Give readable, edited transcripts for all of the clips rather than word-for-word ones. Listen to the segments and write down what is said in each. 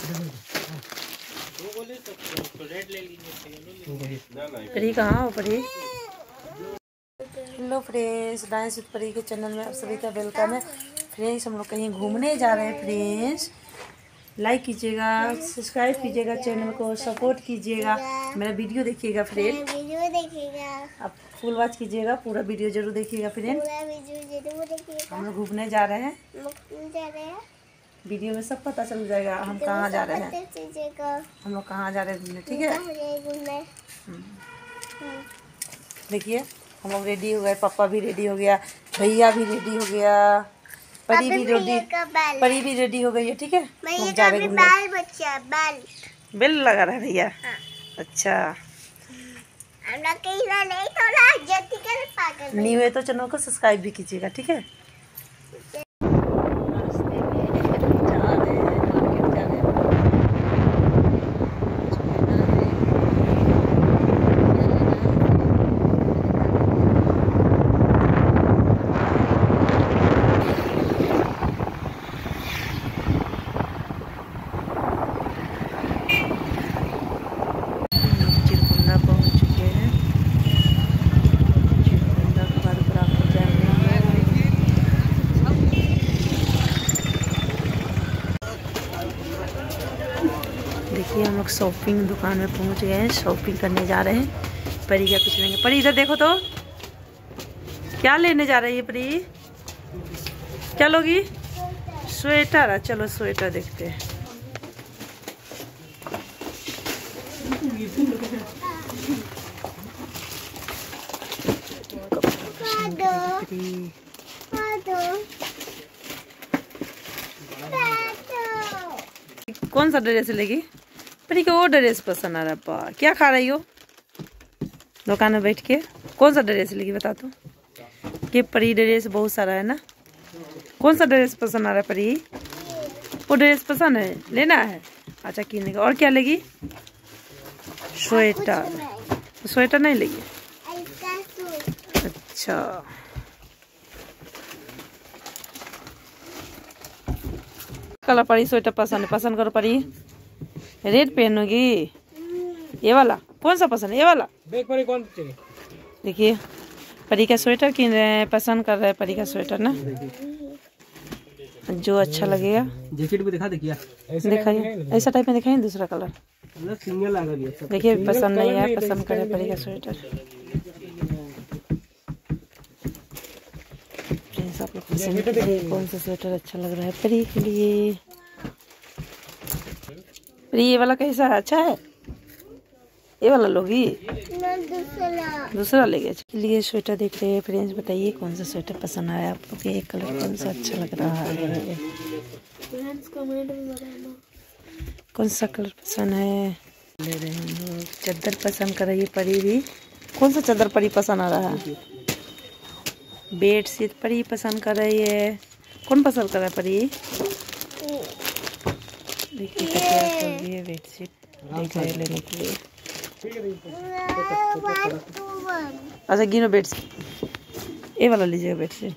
परी कहाँ हो परी? हेलो फ्रेंड्स, डांस विद परी के चैनल में आप सभी का वेलकम है। फ्रेंड्स, हम लोग कहीं घूमने जा रहे हैं। फ्रेंड्स, लाइक कीजिएगा, सब्सक्राइब कीजिएगा, चैनल को सपोर्ट कीजिएगा, मेरा वीडियो देखिएगा। फ्रेंड वीडियो देखिएगा, आप फुल वॉच कीजिएगा, पूरा वीडियो जरूर देखिएगा। फ्रेंड, हम लोग घूमने जा रहे हैं। वीडियो में सब पता चल जाएगा हम कहाँ जा रहे हैं, हम लोग कहाँ जा रहे हैं घूमने। ठीक है, देखिए हम लोग रेडी हो गए, पापा भी रेडी हो गया, भैया भी रेडी हो गया, परी भी रेडी हो गई है। ठीक है, हम जा रहे घूमने। बेल लगा रहा है भैया। हाँ। अच्छा, न्यू है तो चैनल को सब्सक्राइब भी कीजिएगा। ठीक है, देखिए हम लोग शॉपिंग दुकान में पहुंच गए हैं, शॉपिंग करने जा रहे हैं। परी क्या कुछ लेंगे? परी इधर देखो तो, क्या लेने जा रही है परी? क्या लोगी? स्वेटर। चलो स्वेटर देखते हैं। कौन सा ड्रेस लेगी? परी को वो ड्रेस पसंद आ रहा है। क्या खा रही हो दुकान में बैठ के? कौन सा ड्रेस लेगी बता तो? कि परी ड्रेस बहुत सारा है ना। कौन सा ड्रेस पसंद आ रहा है परी? वो ड्रेस पसंद है, लेना है। अच्छा किने का। और क्या लेगी? स्वेटर। स्वेटर नहीं लेगी? अच्छा, कलर परी स्वेटर पसंद है? पसंद करो परी। रेड पहनोगी? ये वाला कौन सा पसंद है? ये वाला देख परी, कौन चाहिए? देखिए परी का स्वेटर किन रहे हैं, पसंद कर रहे हैं परी का स्वेटर ना, जो अच्छा लगेगा। जैकेट भी दिखा, देखिए दिखाइए, ऐसा टाइप में दिखाइए। दूसरा कलर देखिए, पसंद नहीं है, पसंद करे परी का स्वेटर। आप लोग पसंद करिए कौन सा स्वेटर अच्छा लग रहा है परी के लिए। परी ये वाला कैसा है? अच्छा है? ये वाला लोगी? दूसरा लेंगे। लिए स्वेटर देख रहे हैं फ्रेंड्स, बताइए कौन सा स्वेटर पसंद आया आप लोग? ये कलर कौन सा अच्छा लग रहा है? कौन सा कलर पसंद है? ले रहे हैं हम लोग। चादर पसंद कर रही है परी भी। कौन सा चादर परी पसंद आ रहा है? बेडशीट परी पसंद कर रही है। कौन पसंद कर रहा है परी? देखिए क्या बेडशीट देख रहे हैं लेने के लिए। अच्छा गिनो बेडशीट, ये वाला लीजिएगा बेडशीट।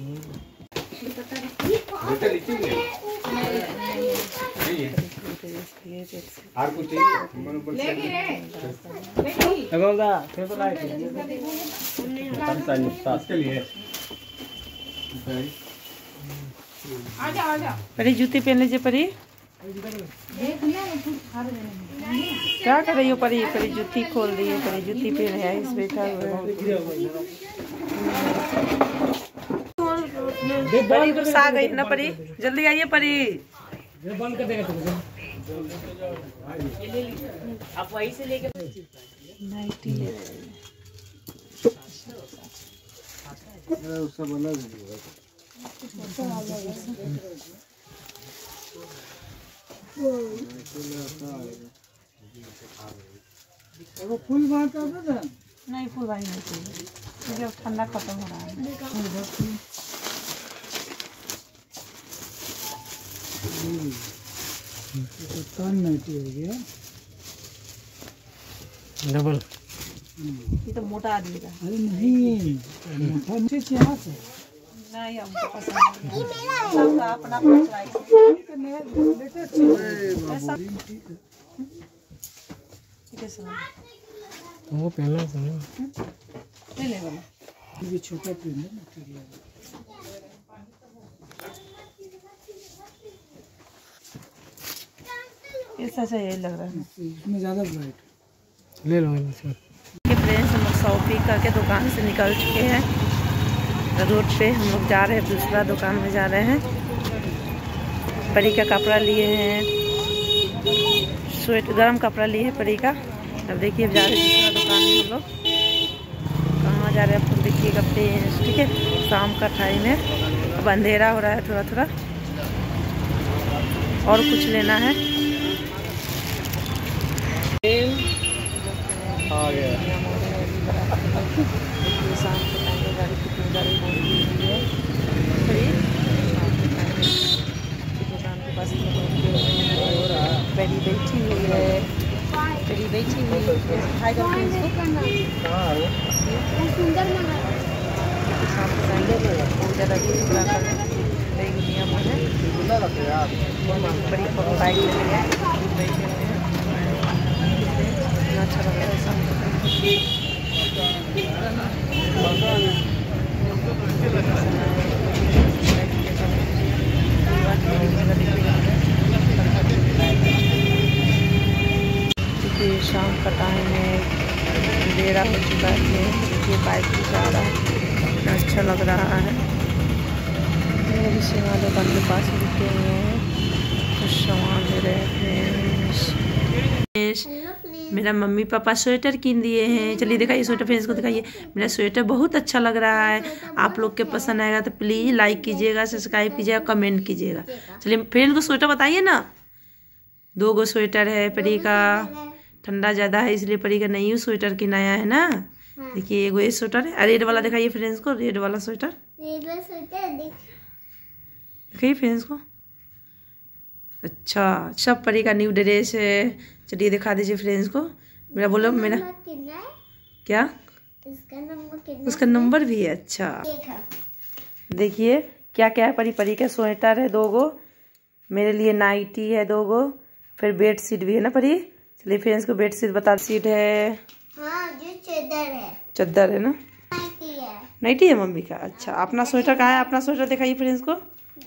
परी जूती पहन लीजिए परी। क्या कर रही हो परी? परी जूती खोल रही है, परी जूती पहन है, इस बैठा हुआ है। परी गुस्सा आ गई ना परी? जल्दी आइए परी। बंद कर देगा आप वहीं से लेके नाइटी ले रहे हैं। वो फूल बात कर दो ना। नहीं फूल भाई नहीं चाहिए, क्योंकि अब ठंडा खत्म हो रहा है। नाइटी हो गया डबल। ये तो मोटा आदमी का। अरे नहीं, मोटा नीचे यहाँ से नहीं हमको पसंद नहीं। सबका अपना अपना चॉइस है। वो पहला सुनो ले ले वाला ये छोटा पेन है ना। ऐसा यही लग रहा है, इसमें ज़्यादा ब्राइट ले लो। ये फ्रेंड्स हम लोग शॉपिंग करके दुकान से निकल चुके हैं। रोड पे हम लोग जा रहे हैं, दूसरा दुकान में जा रहे हैं। परी का कपड़ा लिए हैं, स्वेटर गर्म कपड़ा लिए हैं परी का। अब देखिए अब जा रहे हैं दूसरा दुकान में। हम लोग कहाँ जा रहे हैं आप लोग देखिएगा फ्रेंड्स, ठीक है। शाम का टाइम है, अब अंधेरा हो रहा है थोड़ा थोड़ा। और कुछ लेना है आ गया। शाम के टाइम में गाड़ी कितनी गाड़ी पहुँची हुई है। दुकान के पास परी बैठी हुई है, परी बैठी हुई है। हाय करते हैं इसको। शाम के टाइम में बहुत ज़्यादा भीड़ दुनिया में है। बड़ी बाइक ले लिया बैठे हुए हैं। अच्छा लग रहा है शाम के टाइम। देखिए शाम का टाइम है, अंधेरा हो चुका है। देखिए बाइक भी जा रहा है, कितना अच्छा लग रहा है। दुकान के पास रुके हुए हैं, कुछ सामान ले रहे हैं। मेरा मम्मी पापा स्वेटर किन दिए हैं। चलिए दिखाइए स्वेटर, फ्रेंड्स को दिखाइए। मेरा स्वेटर बहुत अच्छा लग रहा है। आप लोग के पसंद आएगा तो प्लीज़ लाइक कीजिएगा, सब्सक्राइब कीजिएगा, कमेंट कीजिएगा। चलिए फ्रेंड्स को स्वेटर बताइए ना। 2 गो स्वेटर है परी का। ठंडा ज़्यादा है इसलिए परी का नई स्वेटर की नया है ना। देखिए एगो ये स्वेटर है। रेड वाला दिखाइए फ्रेंड्स को, रेड वाला स्वेटर दिखाइए फ्रेंड्स को। अच्छा सब परी का न्यू ड्रेस है। चलिए दिखा दीजिए फ्रेंड्स को। मेरा बोलो मेरा क्या उसका नंबर भी है। अच्छा देखिए क्या क्या है। परी का स्वेटर है 2 गो, मेरे लिए नाइटी है 2 गो, फिर बेड शीट भी है ना परी। चलिए फ्रेंड्स को बेड शीट बता। शीट है, हाँ, जो चद्दर है ना, नाइटी है मम्मी का। अच्छा अपना स्वेटर कहाँ है? अपना स्वेटर दिखाइए फ्रेंड्स को।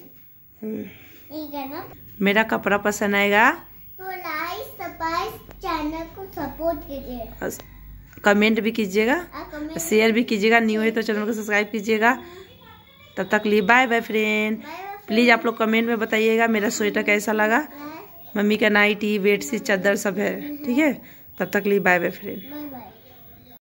मेरा कपड़ा पसंद आएगा तो लाइक सब्सक्राइब चैनल को सपोर्ट कीजिए, कमेंट भी कीजिएगा, शेयर भी कीजिएगा। न्यू है तो चैनल को सब्सक्राइब कीजिएगा। तब तक लिए बाय बाय फ्रेंड। प्लीज़ आप लोग कमेंट में बताइएगा मेरा स्वेटर कैसा लगा। मम्मी का नाइटी, बेडशीट, चादर सब है, ठीक है। तब तक लिए बाय बाय फ्रेंड।